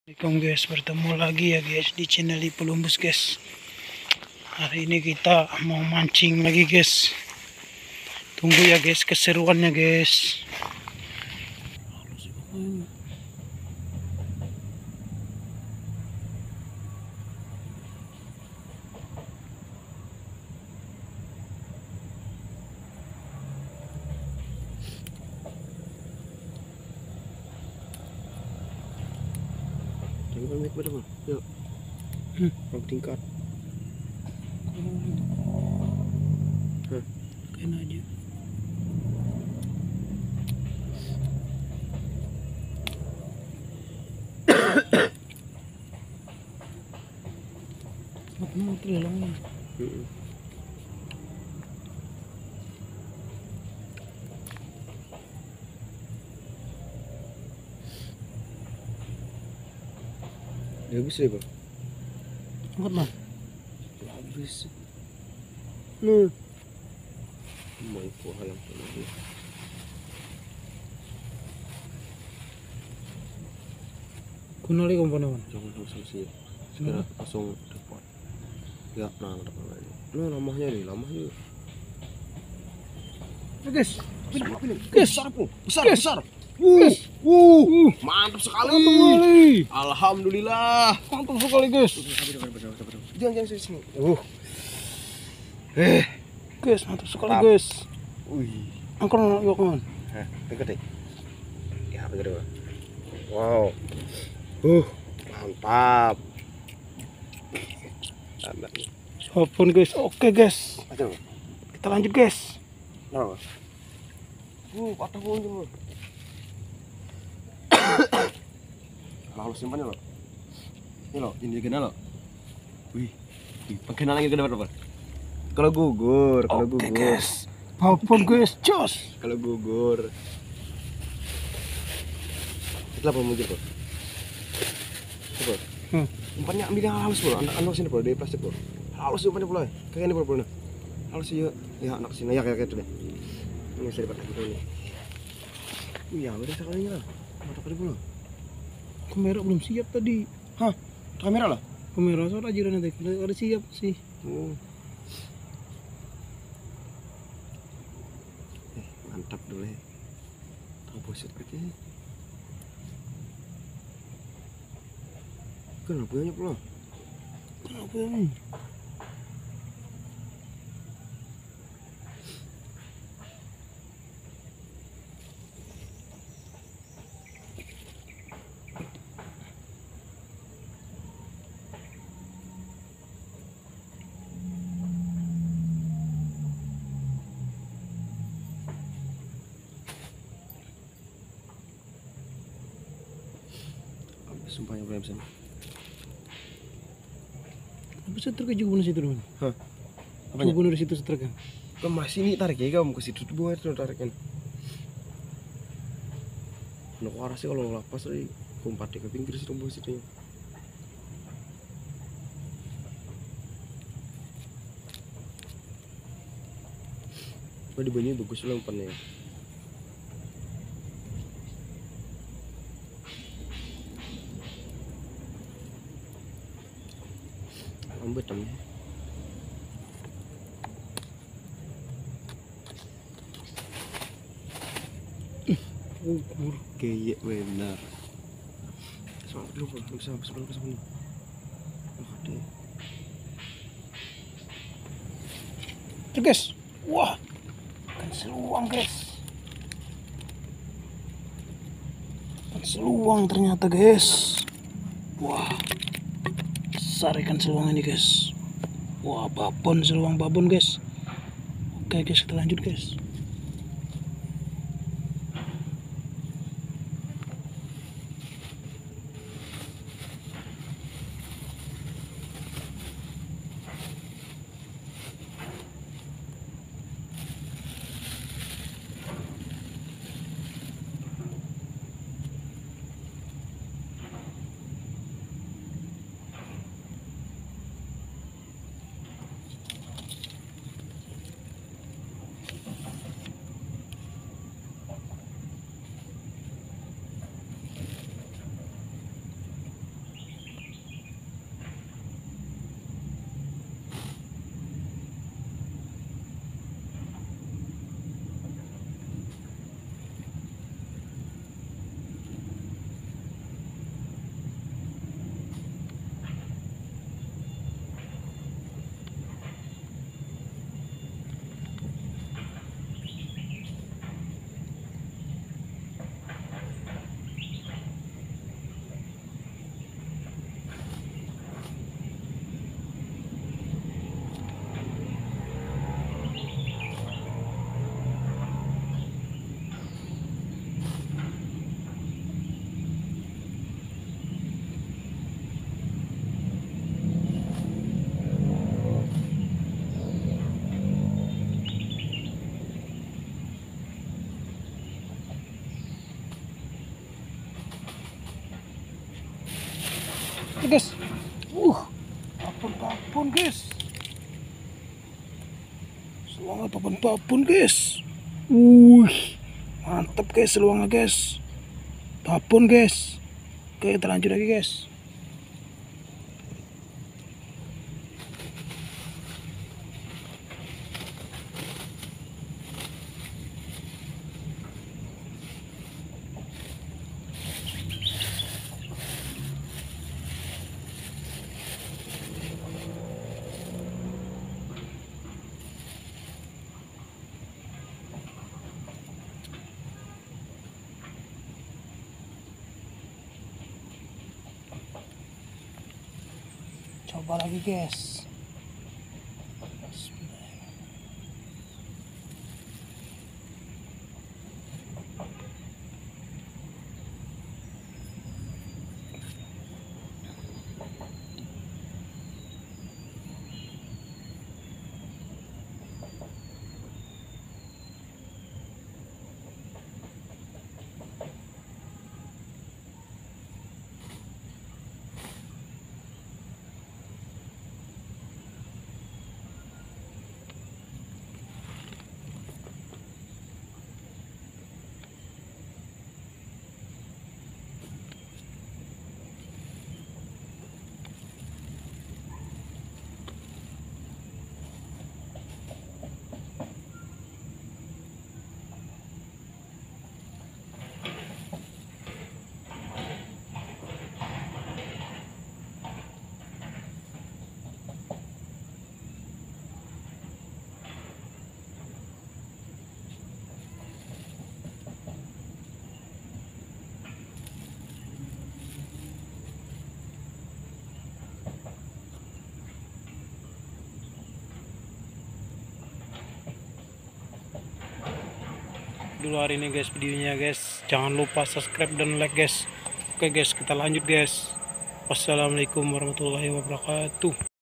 Assalamualaikum guys, bertemu lagi ya guys di channel Ipulumbus guys. Hari ini kita mau mancing lagi guys. Tunggu ya guys keseruannya guys. Jangan naik pada bang, yuk. Bang tingkat. Kena aja. Apa terlalu? Dia habis ya bang? Angkat bang. Habis. Nah. Main kuah yang lagi. Kunali komponen bang. Jangan langsung sih. Segera langsung depan. Ya, nah depan lagi. Nah lamanya nih, lamanya. Guys, Besar pun, besar. Mantap sekali. Alhamdulillah. mantap sekali guys. Jangan sini. Guys, mantap sekali guys. Wih. Angkat yuk kawan. Dekat deh. Ya, begitu bang. Wow. Mantap. Mantap nih. Walaupun guys, oke guys. Ayo. Kita lanjut guys. Nah. Patah pun tuh. Lalu simpannya lo. Ini lo, ini gede lo. Wih. Pakai lagi gede berapa? Kalau gugur, Oke guys. Walaupun guys, jos. Kalau gugur. Itu apa mujur kok? Coba. Umpannya ambil yang halus bro, anak sini bro, dari plastik bro. Halus umpannya pula, kayak ini bro. Halus ya anak sini ya kayak itu deh. Ini saya dapat lagi ini. Iya, udah sekalinya lah. Mata kali pula. Kamera belum siap tadi. Hah? Kamera lah? Kamera soalnya aja nanti. Ada siap sih. Mantap dulu ya. Tahu buset pakai. Kenapa banyak pula? Kenapa ini? Sumpahnya belum bisa. Apa setruk aja bunuh situ teman? Hah? Apanya? Bunuh di situ setruk kan? Kamu masih ini tarik ya kamu ke situ buah itu tarikan. Nak arah sih kalau lapas tadi kumpat ke pinggir situ buah situ. Oh di bawahnya bagus lah umpannya. Lambat namanya. Ukur. Kayak benar. Soal dulu bisa sebelah ini. Tuh guys. Wah. Ikan seluang guys. Ikan seluang ternyata guys. Wah. Besar ikan seluang ini guys. Wah, babon, seluang babon guys. Oke guys, kita lanjut guys. Oke guys. Babon guys. Seluangnya babon guys. Mantap guys seluangnya guys. Babon guys. Oke, kita lanjut lagi guys. Coba lagi guys. Dulu hari ini guys videonya guys, jangan lupa subscribe dan like guys. Oke guys, kita lanjut guys. Wassalamualaikum warahmatullahi wabarakatuh.